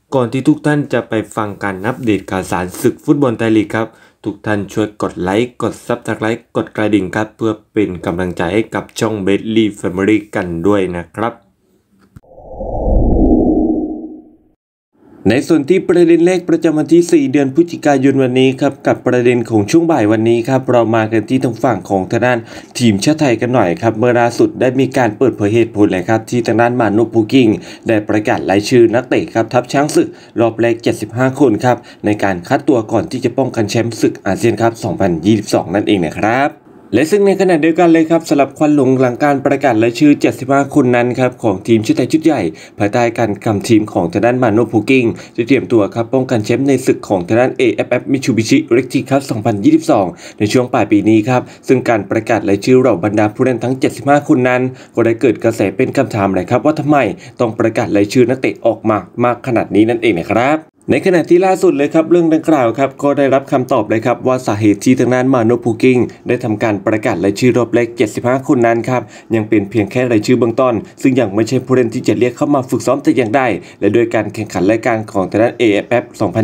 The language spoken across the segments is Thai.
ก่อนที่ทุกท่านจะไปฟังการอัปเดตข่าวสารศึกฟุตบอลไทยลีกครับทุกท่านช่วยกดไลค์กดซับสไครต์กดกระดิ่งครับเพื่อเป็นกำลังใจให้กับช่องเบสลี่แฟมิลี่กันด้วยนะครับในส่วนที่ประเด็นแรกประจำวันที่ 4 เดือนพฤศจิกายนวันนี้ครับกับประเด็นของช่วงบ่ายวันนี้ครับเรามากันที่ทางฝั่งของทางด้านทีมชาติไทยกันหน่อยครับเมื่อล่าสุดได้มีการเปิดเผยเหตุผลเลยครับที่ทางด้านมานุพูกิ้งได้ประกาศรายชื่อนักเตะครับทัพช้างศึกรอบแรก75 คนครับในการคัดตัวก่อนที่จะป้องกันแชมป์ศึกอาเซียนครับ 2022 นั่นเองนะครับและซึ่งในขณะเดียวกันเลยครับสำหรับควันหลงหลังการประกาศรายชื่อ75 คนนั้นครับของทีมชาติไทยชุดใหญ่ภายใต้การกำทีมของทางด้านมาโนพูกิ้งจะเตรียมตัวครับป้องกันแชมป์ในศึกของทางด้าน AFF Mitsubishi Electric Cup 2022 ในช่วงปลายปีนี้ครับซึ่งการประกาศรายชื่อเหล่าบรรดาผู้เล่นทั้ง75 คนนั้นก็ได้เกิดกระแสเป็นคำถามเลยครับว่าทำไมต้องประกาศรายชื่อนักเตะออกมามากขนาดนี้นั่นเองนะครับในขณะที่ล่าสุดเลยครับเรื่องดังกล่าวครับก็ได้รับคำตอบเลยครับว่าสาเหตุที่ทางด้านมาโนพูกิ้งได้ทำการประกาศรายชื่อรอบแรก75 คนนั้นครับยังเป็นเพียงแค่รายชื่อเบื้องต้นซึ่งยังไม่ใช่ผู้เล่นที่จะเรียกเข้ามาฝึกซ้อมแต่อย่างใดและโดยการแข่งขันรายการของทางด้าน AFF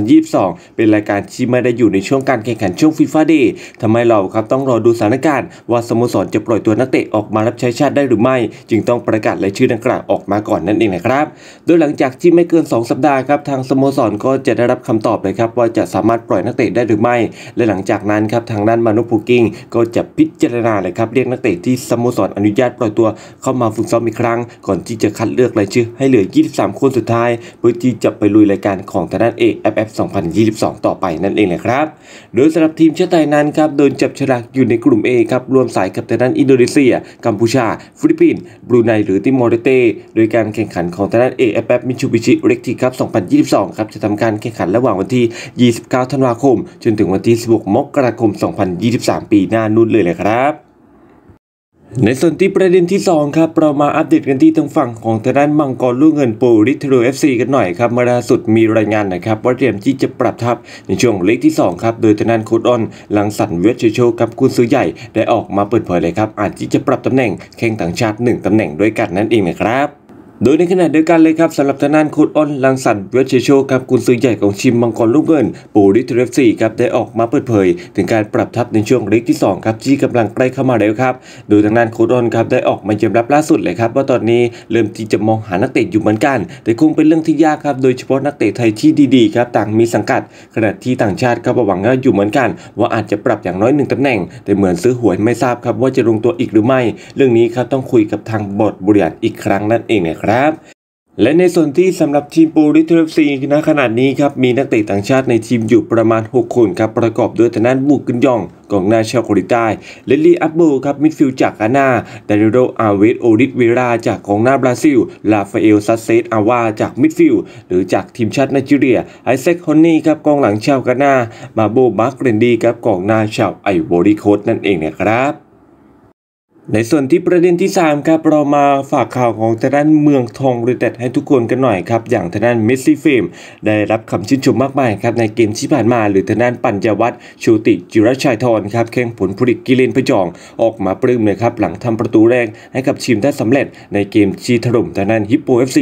2022 เป็นรายการที่ไม่ได้อยู่ในช่วงการแข่งขันช่วง FIFA Day ทำให้เราครับต้องรอดูสถานการณ์ว่าสโมสรจะปล่อยตัวนักเตะออกมารับใช้ชาติได้หรือไม่จึงต้องประกาศรายชื่อดังกล่าวออกมาก่อนนั่นเองนะครับโดยหลังจากที่ไม่เกิน2 สัปดาห์ครับทางสโมสรก็จะได้รับคำตอบเลยครับว่าจะสามารถปล่อยนักเตะได้หรือไม่และหลังจากนั้นครับทางด้านมานุพูกิ้งก็จะพิจารณาเลยครับเรียกนักเตะที่สโมสรอนุญาตปล่อยตัวเข้ามาฝึกซ้อมอีกครั้งก่อนที่จะคัดเลือกรายชื่อให้เหลือ23 คนสุดท้ายเพื่อที่จะไปลุยรายการของทางด้าน AFF 2022 ต่อไปนั่นเองนะครับโดยสำหรับทีมชาติไทยนั้นครับโดนจับฉลากอยู่ในกลุ่ม A ครับรวมสายกับทางด้านอินโดนีเซียกัมพูชาฟิลิปปินส์บรูไนหรือติมอร์เลเตโดยการแข่งขันของทางด้าน AFF Mitsubishi Electric Cup 2022 ครับจะทำการแข่งขันระหว่างวันที่ 29 ธันวาคมจนถึงวันที่ 16 มกราคม 2023 ปีหน้านู่นเลยครับในส่วนที่ประเด็นที่2ครับเรามาอัปเดตกันที่ทางฝั่งของทางด้านมังกรลูกเงินปูริเทโร FC กันหน่อยครับเมื่อล่าสุดมีรายงานนะครับว่าเตรียมที่จะปรับทัพในช่วงเล็กที่2ครับโดยทางด้านโค้ชอ้นลังสรรค์เวชโชกับกุนซือใหญ่ได้ออกมาเปิดเผยเลยครับอาจที่จะปรับตำแหน่งแข่งต่างชาติ1 ตำแหน่งด้วยกันนั่นเองนะครับโดยในขณะเดียวกันเลยครับสำหรับทางด้านโค้ชอ้นลังสรรค์เวชโชกับกุนซือใหญ่ของทีมมังกรลูกเงินปูริเทโร FC ครับได้ออกมาเปิดเผยถึงการปรับทัพในช่วงเล็กที่2ครับที่กำลังใกล้เข้ามาแล้วครับโดยทางด้านโค้ชอ้นครับได้ออกมายอมรับล่าสุดเลยครับว่าตอนนี้เริ่มที่จะมองหานักเตะอยู่เหมือนกันแต่คงเป็นเรื่องที่ยากครับโดยเฉพาะนักเตะไทยที่ดีๆครับต่างมีสังกัดขณะที่ต่างชาติก็หวังอยู่เหมือนกันว่าอาจจะปรับอย่างน้อย1 ตำแหน่งแต่เหมือนซื้อหวยไม่ทราบครับว่าจะลงตัวอีกหรือไม่เรื่องนี้ครับต้องคุยกับทางบอร์ดบริหารอีกครั้งนั่นเองนะครับและในส่วนที่สำหรับทีมปูริเทโร FC ณขณะนี้ครับมีนักเตะต่างชาติในทีมอยู่ประมาณ6 คนครับประกอบด้วยทางด้านบุกกึนยองกองหน้าชาวเกาหลีใต้เลลี่อัปโบครับมิดฟิลด์จากกานาดานิโรอาเวสโอริสเวราจากกองหน้าบราซิลลาฟาเอลซัสเซตอาวาจากมิดฟิลด์หรือจากทีมชาติไนจีเรียไอแซคฮอนนี่ครับกองหลังชาวกานามาโบมาร์กเรนดีครับกองหน้าชาวไอโวรีโคสต์นั่นเองนะครับในส่วนที่ประเด็นที่3ครับเรามาฝากข่าวของทางด้านเมืองทองยูไนเต็ดให้ทุกคนกันหน่อยครับอย่างทางด้านเมสซี่เฟมได้รับคำชื่นชมมากมายครับในเกมที่ผ่านมาหรือทางด้านปัญญวัฒน์โชติจิรชัยธรครับแข่งผลผลิตกิเลนพจองออกมาปลื้มเลยครับหลังทำประตูแรกให้กับทีมได้สำเร็จในเกมที่ถล่มทางด้านฮิปโป FC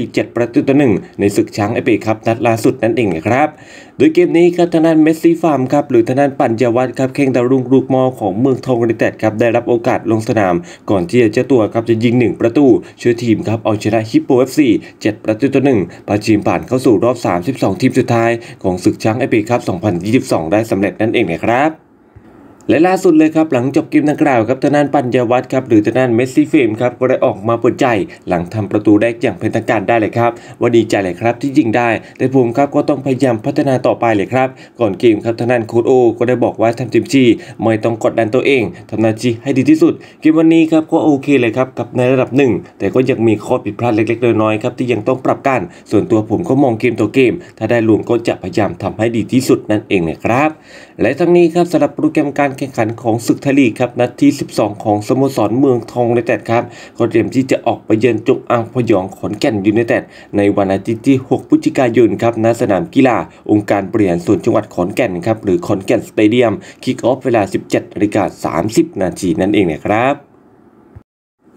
7-1ในศึกช้างเอเปครับนัดล่าสุดนั่นเองนะครับโดยเกมนี้ครับทางด้านเมสซี่ฟาร์มครับหรือทางด้านปัญญวัฒน์ครับแข่งดาวรุ่งลูกหม้อของเมืองทองยูไนเต็ดครับได้รับโอกาสลงสนามก่อนที่เจ้าตัวครับจะยิง1 ประตูช่วยทีมครับเอาชนะฮิปโป FC 7-1พาทีมผ่านเข้าสู่รอบ32 ทีมสุดท้ายของศึกช้างเอเปครับ 2022 ได้สำเร็จนั่นเองนะครับ และล่าสุดเลยครับหลังจบเกมดังกล่าวครับทางด้านปัญญวัฒน์ครับหรือทางด้านเมสซี่เฟมครับก็ได้ออกมาเปิดใจหลังทำประตูแรกอย่างเป็นทางการได้เลยครับว่าดีใจเลยครับที่ยิงได้แต่ผมครับก็ต้องพยายามพัฒนาต่อไปเลยครับก่อนเกมครับทางด้านโค้ชโอก็ได้บอกว่าทำเต็มที่ไม่ต้องกดดันตัวเองทำหน้าที่ให้ดีที่สุดเกมวันนี้ครับก็โอเคเลยครับกับในระดับหนึ่งแต่ก็ยังมีข้อผิดพลาดเล็กๆน้อยๆครับที่ยังต้องปรับกันส่วนตัวผมก็มองเกมต่อเกมถ้าได้รวมก็จะพยายามทำให้ดีที่สุดนั่นเองนะครับและทั้งนี้ครับสำหรับโปรแกรมการแข่งขันของศึกไทยลีกครับนัดที่12ของสโมสรเมืองทองยูไนเต็ดครับก็เตรียมที่จะออกไปเยือนจงอางพยองขอนแก่นยูไนเต็ดในวันอาทิตย์ที่6 พฤศจิกายนครับณสนามกีฬาองค์การบริหารส่วนจังหวัดขอนแก่นครับหรือขอนแก่นสเตเดียมคิกออฟเวลา 17:30 นาทีนั่นเองนะครับ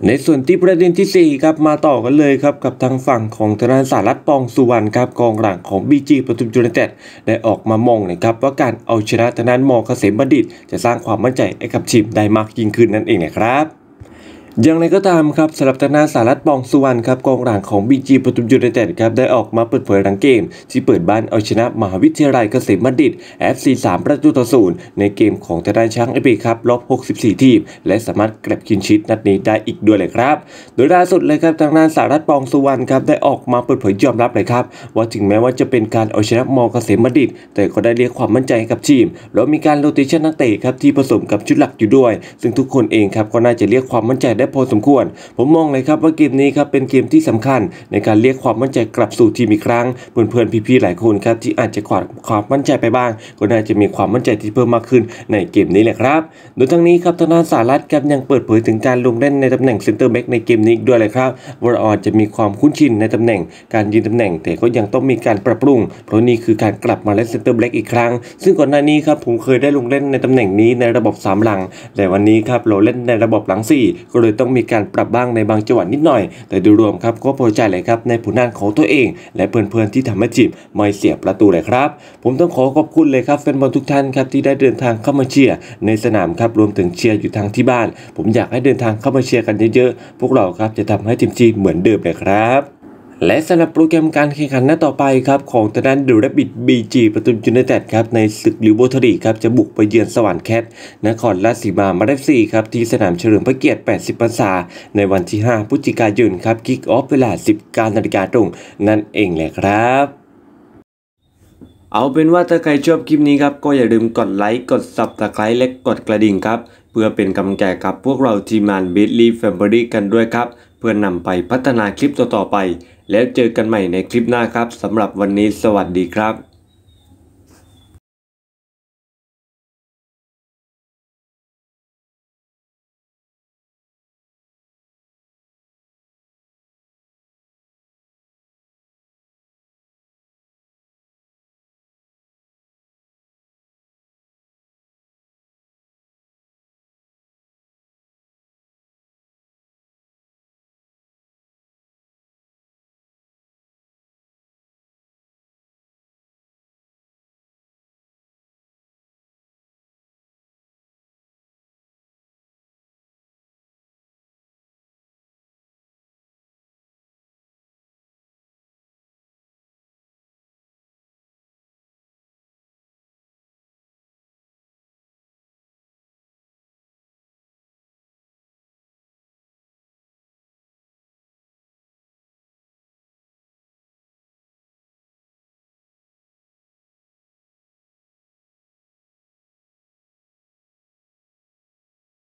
ในส่วนที่ประเด็นที่4ครับมาต่อกันเลยครับกับทางฝั่งของธนาสารัตน์ ปองสุวรรณครับกองหลังของ BG ปทุมยูไนเต็ดได้ออกมามองนะครับว่าการเอาชนะทางด้านม.เกษมบัณฑิตจะสร้างความมั่นใจให้กับทีมได้มากยิ่งขึ้นนั่นเองนะครับอย่างไรก็ตามครับสำหรับทางด้านสารัตน์ ปองสุวรรณครับกองหลังของ BG ปทุมยูไนเต็ดครับได้ออกมาเปิดเผยหลังเกมที่เปิดบ้านเอาชนะมหาวิทยาลัยเกษมบัณฑิต FC 3-0ในเกมของทางด้านช้างเอฟเอครับรอบ64ทีมและสามารถเก็บคลีนชีทนัดนี้ได้อีกด้วยเลยครับโดยล่าสุดเลยครับทางด้านสารัตน์ ปองสุวรรณครับได้ออกมาเปิดเผยยอมรับเลยครับว่าถึงแม้ว่าจะเป็นการเอาชนะม.เกษมบัณฑิตแต่ก็ได้เรียกความมั่นใจให้กับทีมแล้วมีการโรเตชันนักเตะครับที่ผสมกับชุดหลักอยู่ด้วยซึ่งทุกคนเองครับก็น่าจะเรียกความมั่นใจได้พอสมควรผมมองเลยครับว่าเกมนี้ครับเป็นเกมที่สำคัญในการเรียกความมั่นใจกลับสู่ทีมอีกครั้งเพื่อนๆพี่ๆหลายคนครับที่อาจจะขาดความมั่นใจไปบ้างก็น่าจะมีความมั่นใจที่เพิ่มมากขึ้นในเกมนี้แหละครับโดยทั้งนี้ครับทางด้านสารัตน์ครับยังเปิดเผยถึงการลงเล่นในตำแหน่งเซนเตอร์แบ็กในเกมนี้ด้วยเลยครับว่าอาจจะมีความคุ้นชินในตำแหน่งการยืนตำแหน่งแต่ก็ยังต้องมีการปรับปรุงเพราะนี่คือการกลับมาเล่นเซนเตอร์แบ็กอีกครั้งซึ่งก่อนหน้านี้ครับผมเคยได้ลงเล่นในตำแหน่งนี้ในระบบ3หลังแต่วันนี้ครับเราเล่นในระบบหลัง4ก็เลยต้องมีการปรับบ้างในบางจังหวะนิดหน่อยแต่โดยรวมครับก็พอใจเลยครับในผลงานของตัวเองและเพื่อนๆที่ทำให้ทีมไม่เสียประตูเลยครับผมต้องขอบคุณเลยครับแฟนบอลทุกท่านครับที่ได้เดินทางเข้ามาเชียร์ในสนามครับรวมถึงเชียร์อยู่ทางที่บ้านผมอยากให้เดินทางเข้ามาเชียร์กันเยอะๆพวกเราครับจะทำให้ทีมจีเหมือนเดิมเลยครับและสำหรับโปรแกรมการแข่งขันนัดต่อไปครับของทางด้านดูแรบิด BG ปทุมยูไนเต็ดครับในศึกลิวโบทรีครับจะบุกไปเยือนสวรรค์แคทนครราชสีมามาเลเซียครับที่สนามเฉลิมพระเกียรติ80พรรษาในวันที่5พฤศจิกายนครับคิกออฟเวลา 19 นาฬิกาตรงนั่นเองแหละครับเอาเป็นว่าถ้าใครชอบคลิปนี้ครับก็อย่าลืมกดไลค์กด Subscribe และกดกระดิ่งครับเพื่อเป็นกำลังใจกับพวกเราทีมงาน Bitly Family กันด้วยครับเพื่อนำไปพัฒนาคลิปต่อๆไปแล้วเจอกันใหม่ในคลิปหน้าครับสำหรับวันนี้สวัสดีครับ